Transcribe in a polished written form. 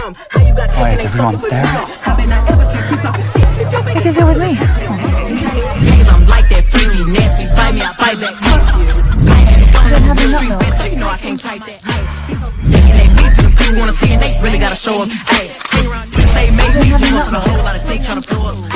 Why is everyone staring? Because you're with me. I'm like that freaky, nasty, bite me, I bite back. You know I can't type that. They beat to the people wanna see and they really gotta show up. Hey, say make me, you want a whole lot of things trying to blow up.